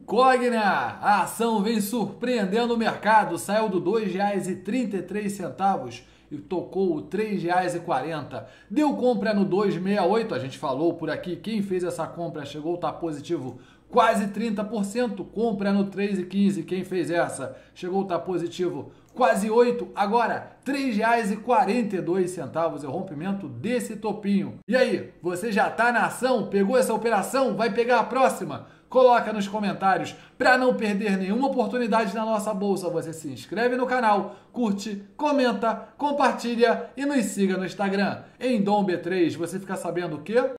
Cogna, a ação vem surpreendendo o mercado, saiu do R$ 2,33 e tocou o R$ 3,40. Deu compra no 2,68, a gente falou por aqui, quem fez essa compra chegou a estar positivo quase 30%, compra no 3,15, quem fez essa chegou a estar positivo quase 8%, agora R$ 3,42 é o rompimento desse topinho. E aí, você já está na ação? Pegou essa operação? Vai pegar a próxima? Coloca nos comentários. Para não perder nenhuma oportunidade na nossa bolsa, você se inscreve no canal, curte, comenta, compartilha e nos siga no Instagram. Em Dom B3, você fica sabendo o quê?